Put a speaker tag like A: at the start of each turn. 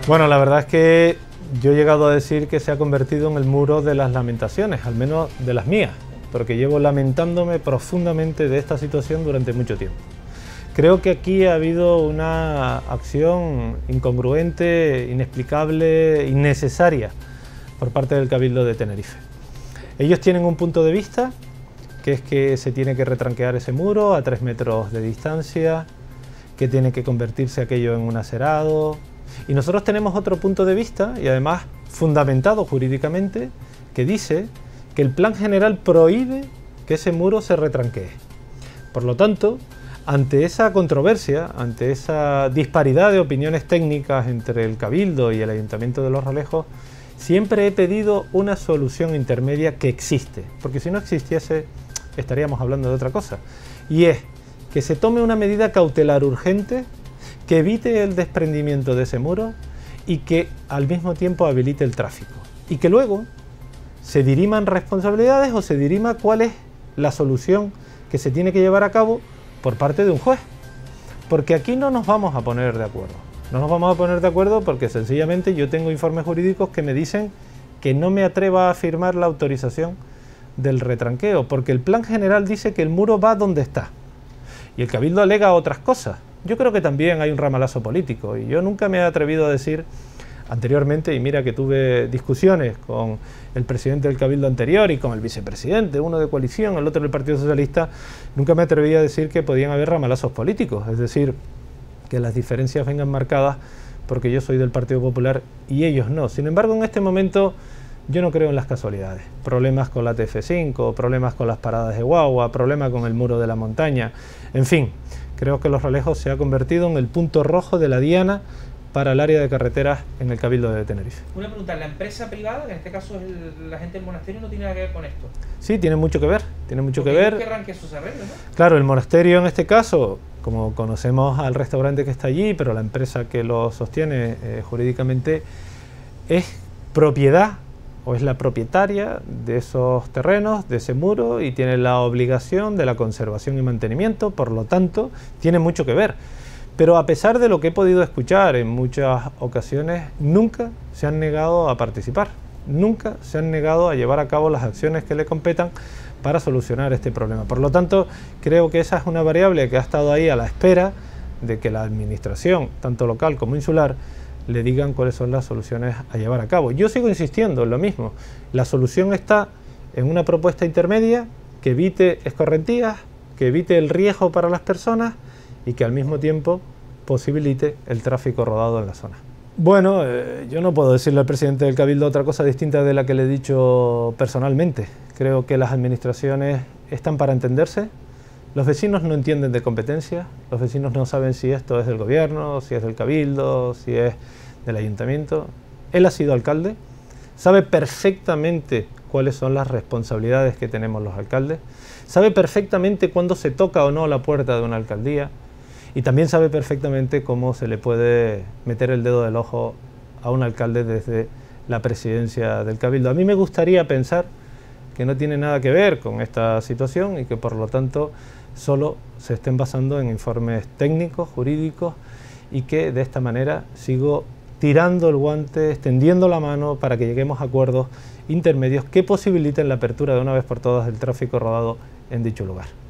A: Bueno, la verdad es que yo he llegado a decir que se ha convertido en el muro de las lamentaciones, al menos de las mías, porque llevo lamentándome profundamente de esta situación durante mucho tiempo. Creo que aquí ha habido una acción incongruente, inexplicable, innecesaria por parte del Cabildo de Tenerife. Ellos tienen un punto de vista, que es que se tiene que retranquear ese muro a 3 metros de distancia, que tiene que convertirse aquello en un aserado. Y nosotros tenemos otro punto de vista, y además fundamentado jurídicamente, que dice que el plan general prohíbe que ese muro se retranquee. Por lo tanto, ante esa controversia, ante esa disparidad de opiniones técnicas entre el Cabildo y el Ayuntamiento de Los Realejos, siempre he pedido una solución intermedia que existe, porque si no existiese estaríamos hablando de otra cosa, y es que se tome una medida cautelar urgente que evite el desprendimiento de ese muro y que al mismo tiempo habilite el tráfico, y que luego se diriman responsabilidades o se dirima cuál es la solución que se tiene que llevar a cabo por parte de un juez, porque aquí no nos vamos a poner de acuerdo. No nos vamos a poner de acuerdo porque sencillamente yo tengo informes jurídicos que me dicen que no me atreva a firmar la autorización del retranqueo, porque el plan general dice que el muro va donde está y el Cabildo alega otras cosas. Yo creo que también hay un ramalazo político, y yo nunca me he atrevido a decir anteriormente, y mira que tuve discusiones con el presidente del Cabildo anterior y con el vicepresidente, uno de coalición, el otro del Partido Socialista, nunca me atreví a decir que podían haber ramalazos políticos, es decir, que las diferencias vengan marcadas porque yo soy del Partido Popular y ellos no. Sin embargo, en este momento yo no creo en las casualidades. Problemas con la TF5, problemas con las paradas de guagua, problemas con el muro de la montaña, en fin, creo que Los Realejos se ha convertido en el punto rojo de la diana para el área de carreteras en el Cabildo de Tenerife.
B: Una pregunta, ¿la empresa privada, que en este caso es la gente del monasterio, no tiene nada que ver con esto?
A: Sí, tiene mucho que ver, tiene mucho que
B: Porque
A: ver.
B: ellos querrán que eso se arregle, ¿no?
A: Claro, el monasterio en este caso, como conocemos al restaurante que está allí, pero la empresa que lo sostiene jurídicamente es propiedad o es la propietaria de esos terrenos, de ese muro, y tiene la obligación de la conservación y mantenimiento, por lo tanto, tiene mucho que ver. Pero a pesar de lo que he podido escuchar en muchas ocasiones, nunca se han negado a participar, nunca se han negado a llevar a cabo las acciones que le competan para solucionar este problema. Por lo tanto, creo que esa es una variable que ha estado ahí a la espera de que la administración, tanto local como insular, le digan cuáles son las soluciones a llevar a cabo. Yo sigo insistiendo en lo mismo, la solución está en una propuesta intermedia que evite escorrentías, que evite el riesgo para las personas y que al mismo tiempo posibilite el tráfico rodado en la zona. Bueno, yo no puedo decirle al presidente del Cabildo otra cosa distinta de la que le he dicho personalmente. Creo que las administraciones están para entenderse. Los vecinos no entienden de competencia, los vecinos no saben si esto es del gobierno, si es del Cabildo, si es del ayuntamiento. Él ha sido alcalde, sabe perfectamente cuáles son las responsabilidades que tenemos los alcaldes, sabe perfectamente cuándo se toca o no la puerta de una alcaldía, y también sabe perfectamente cómo se le puede meter el dedo del ojo a un alcalde desde la presidencia del Cabildo. A mí me gustaría pensar que no tiene nada que ver con esta situación y que por lo tanto solo se estén basando en informes técnicos, jurídicos, y que de esta manera sigo tirando el guante, extendiendo la mano para que lleguemos a acuerdos intermedios que posibiliten la apertura de una vez por todas del tráfico rodado en dicho lugar.